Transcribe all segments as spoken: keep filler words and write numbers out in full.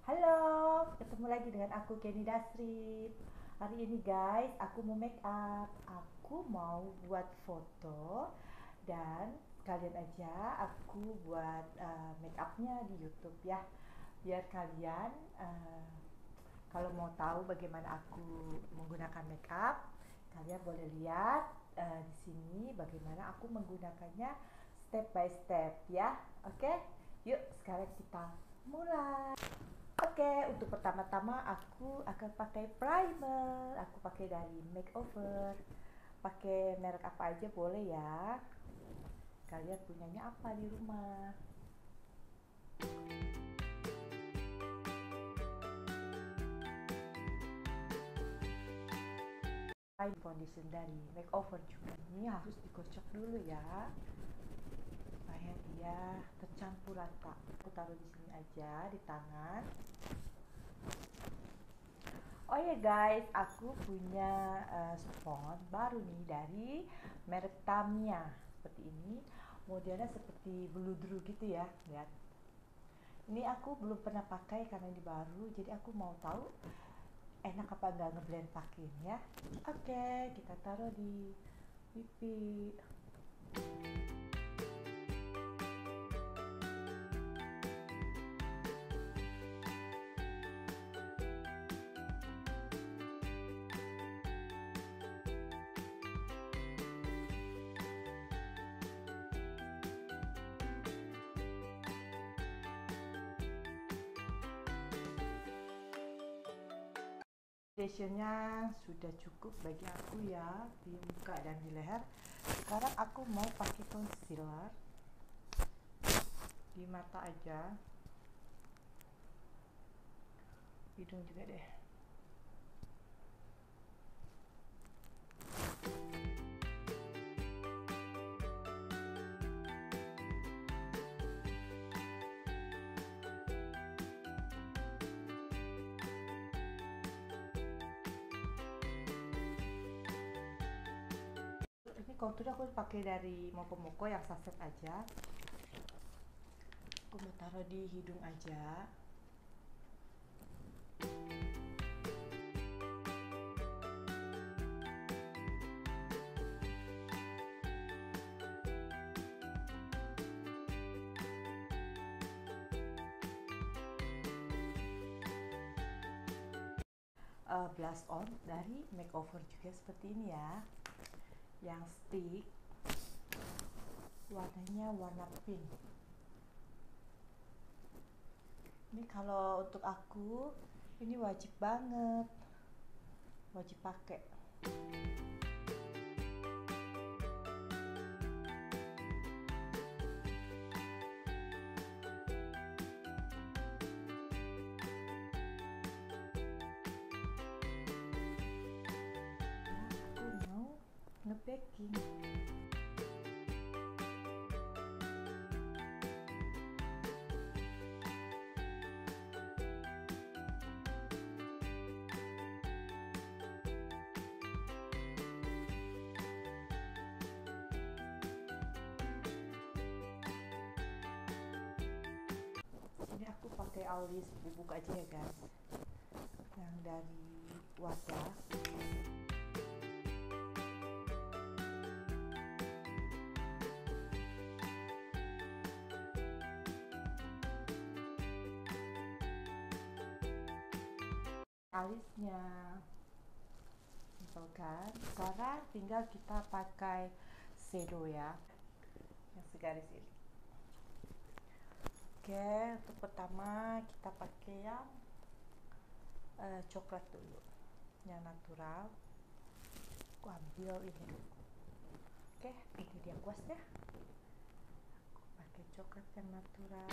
Halo, ketemu lagi dengan aku Kenny Dasrip. Hari ini guys, aku mau make up. Aku mau buat foto dan kalian aja aku buat uh, make upnya di YouTube ya. Biar kalian uh, kalau mau tahu bagaimana aku menggunakan make up, kalian boleh lihat uh, di sini bagaimana aku menggunakannya step by step ya. Oke, yuk sekarang kita mulai. Oke, untuk pertama-tama aku akan pakai primer. Aku pakai dari Makeover. Pakai merek apa aja boleh ya. Kalian punyanya apa di rumah? Pakai foundation dari Makeover juga. Ini harus dikocok dulu ya, supaya dia tercampur rata. Aku taruh di sini aja di tangan. Oh ya guys, aku punya uh, spons baru nih dari merek Tamiya. Seperti ini, modelnya seperti bludru gitu ya, lihat. Ini aku belum pernah pakai karena ini baru, jadi aku mau tahu enak apa enggak ngeblend pakai ini ya. Oke, kita taruh di pipi. Foundationnya sudah cukup bagi aku ya, di muka dan di leher. Sekarang aku mau pakai concealer di mata aja, hidung juga deh. Ini contournya aku pakai dari Moko Moko yang saset aja. Aku mau taruh di hidung aja. Uh, blush on dari Makeover juga seperti ini ya, yang stick, warnanya warna pink. Ini kalau untuk aku ini wajib banget, wajib pakai. Aku mau nge-baking. Ini aku pakai alis bubuk aja ya guys, yang dari Wadah. Alisnya simpel kan. Sekarang tinggal kita pakai shadow ya, yang segaris ini. Oke, untuk pertama kita pakai yang uh, coklat dulu, yang natural. Aku ambil ini dulu. Oke, ini dia kuasnya. Aku pakai coklat yang natural.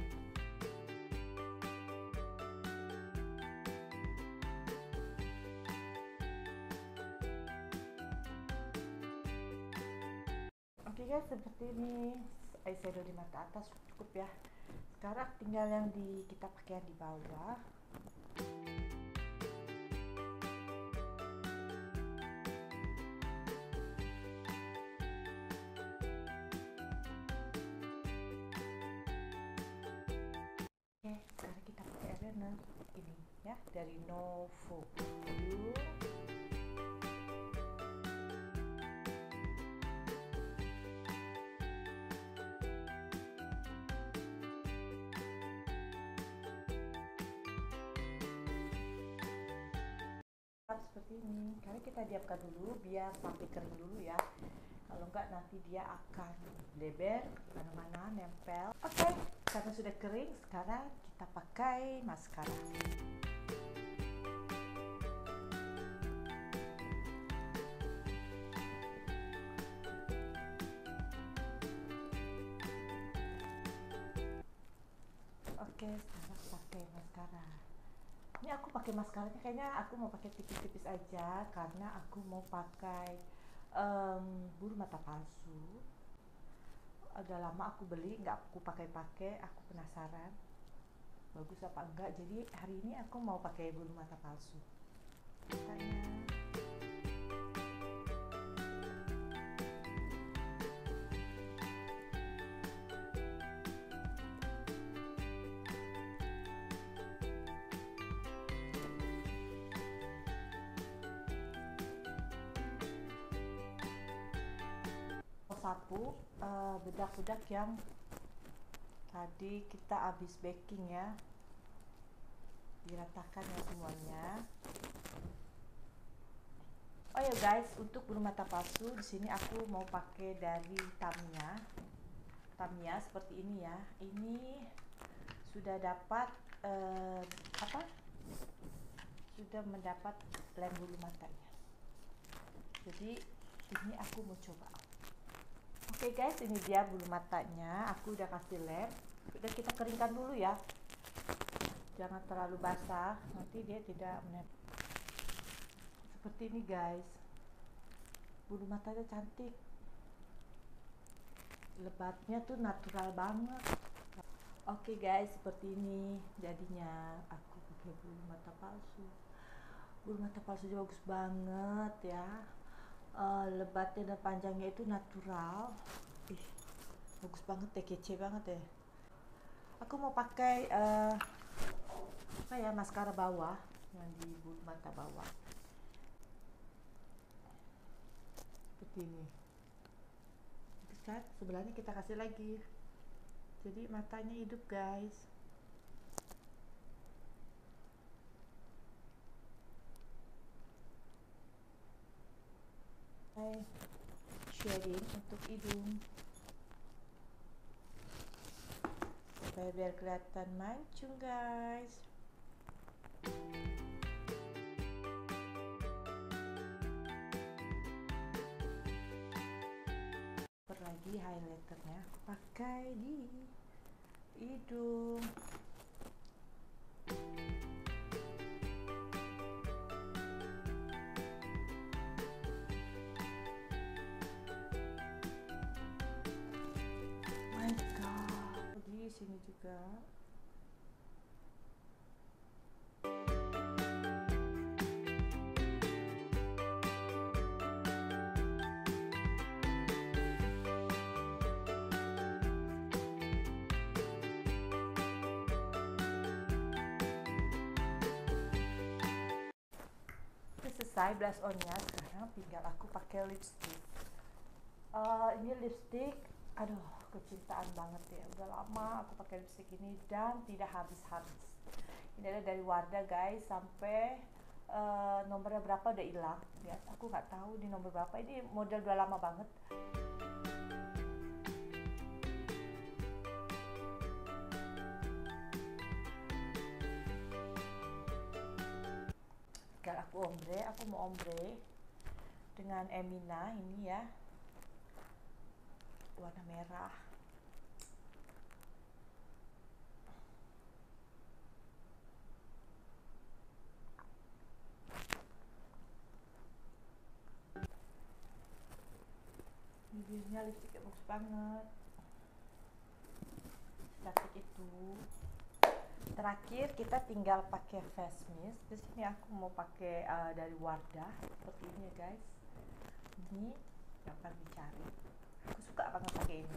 Oke guys, seperti ini eyeshadow di mata atas cukup ya. Sekarang tinggal yang di kita pakai yang di bawah. Oke, sekarang kita pakai eyeliner. eyeliner ini ya, dari Novo. Yuk. Seperti ini, karena kita diamkan dulu biar sampai kering dulu ya, kalau enggak nanti dia akan lebar mana-mana, nempel. Oke, okay, karena sudah kering, sekarang kita pakai maskara. Oke, okay, sekarang pakai maskara. Ini aku pakai maskaranya kayaknya aku mau pakai tipis-tipis aja karena aku mau pakai um, bulu mata palsu. Udah lama aku beli, nggak aku pakai-pakai, aku penasaran bagus apa enggak. Jadi hari ini aku mau pakai bulu mata palsu. Tanya. Sapu uh, bedak-bedak yang tadi kita habis baking ya, diratakan ya semuanya. Oh ya guys, untuk bulu mata palsu di sini aku mau pakai dari Tamiya. Tamiya seperti ini ya. Ini sudah dapat uh, apa? Sudah mendapat lem bulu matanya. Jadi ini aku mau coba. Oke okay guys, ini dia bulu matanya. Aku udah kasih lem. Udah kita keringkan dulu ya. Jangan terlalu basah, nanti dia tidak menempel. Seperti ini guys. Bulu matanya cantik. Lebatnya tuh natural banget. Oke okay guys, seperti ini jadinya. Aku pakai bulu mata palsu. Bulu mata palsunya bagus banget ya. Uh, lebatnya dan panjangnya itu natural. Ih, bagus banget deh, kece banget deh. Aku mau pakai uh, apa ya, maskara bawah yang di bulu mata bawah seperti ini. Terus kan sebelahnya kita kasih lagi, jadi matanya hidup guys. Shading untuk hidung supaya biar kelihatan mancung guys. Lagi highlighternya aku pakai di hidung. Sini juga. Selesai blush onnya, sekarang tinggal aku pakai lipstick. Uh, ini lipstick, aduh kecintaan banget ya, udah lama aku pakai lipstick ini dan tidak habis-habis. Ini ada dari Wardah guys, sampai uh, nomornya berapa udah hilang ya, aku nggak tahu di nomor berapa. Ini model udah lama banget. Tinggal aku ombre, aku mau ombre dengan Emina ini ya, warna merah. Bibirnya lipstiknya bagus banget, cantik itu. Terakhir kita tinggal pakai face mist. Di sini aku mau pakai uh, dari Wardah seperti ini ya guys. Ini yang akan dicari. Aku suka banget pakai ini.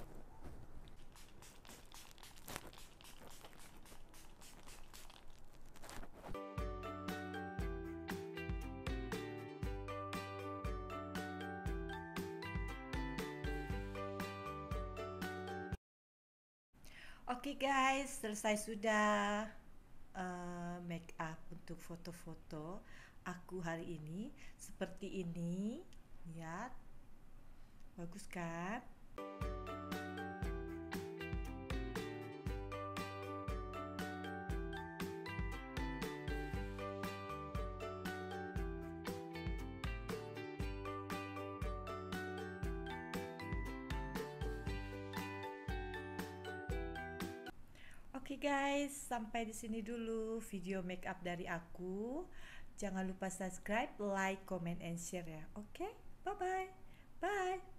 Oke guys, selesai sudah uh, make up untuk foto-foto aku hari ini. Seperti ini, lihat, bagus kan? Oke guys, sampai di sini dulu video make up dari aku. Jangan lupa subscribe, like, comment, and share ya. Oke, bye bye. Bye.